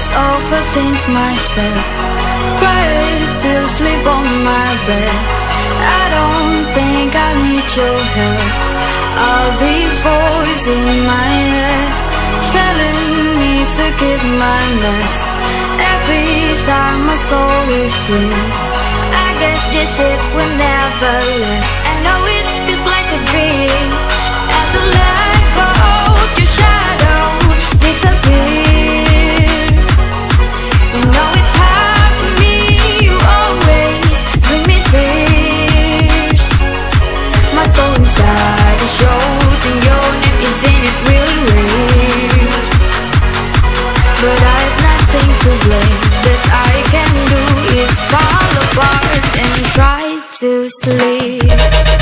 overthink myself, cry till sleep on my bed. I don't think I need your help. All these voices in my head telling me to keep my nest. Every time my soul is clean, I guess this shit will never last. I know it feels like a dream. As I let go, your shadow disappear. You know it's hard for me, you always bring me tears. My soul inside is showed and your name is in it really weird. But I have nothing to blame. Best I can do is fall apart and try to sleep.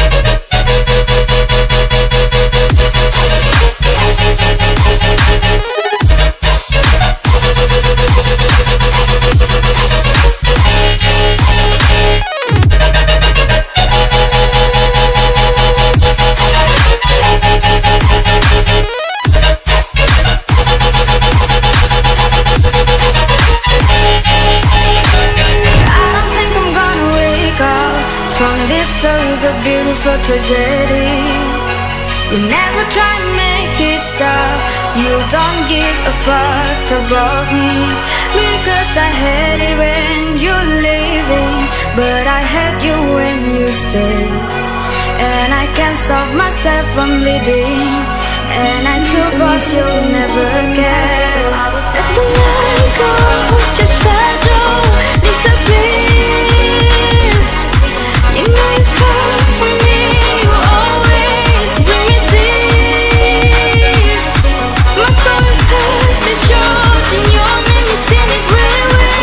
Beautiful tragedy. You never try to make it stop. You don't give a fuck about me, because I had it when you're leaving, but I had you when you stay. And I can't stop myself from bleeding, and I suppose you'll never care. As the light goes, your shadow disappear. You know it's hard for me, you always bring me tears. My soul is touched and short, and your name is in it really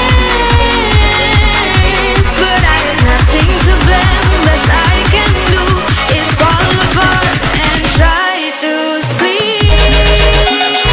weird. But I have nothing to blame. Best I can do is fall apart and try to sleep.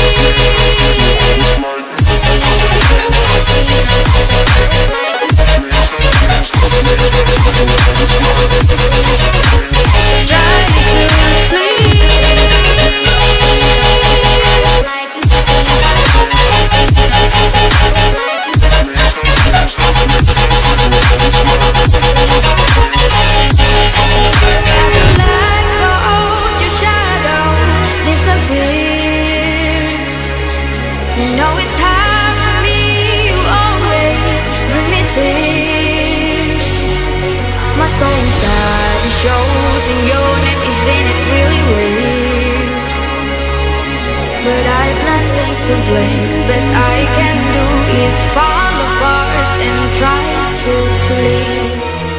To blame. Best I can do is fall apart and try to sleep.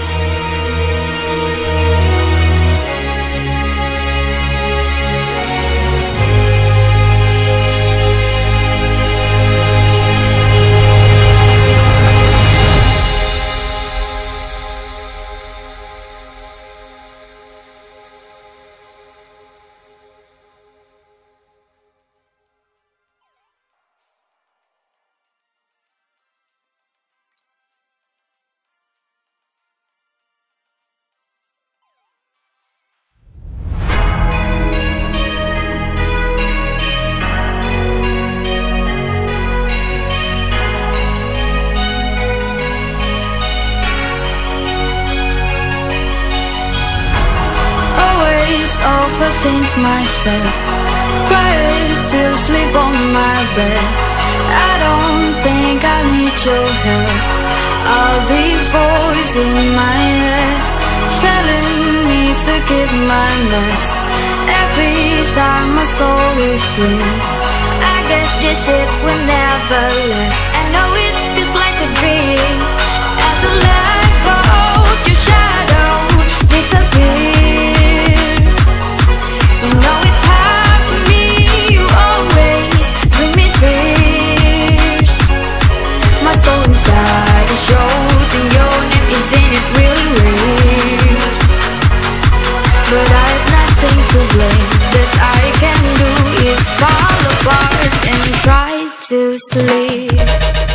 Overthink myself, cry till sleep on my bed. I don't think I need your help. All these voices in my head telling me to keep my nest. Every time my soul is clean, I guess this shit will never last. I know it feels like a dream. As I let go, your shadow disappears. You know it's hard for me, you always bring me tears. My soul inside is showed and your name is in it really weird. But I have nothing to blame. Best I can do is fall apart and try to sleep.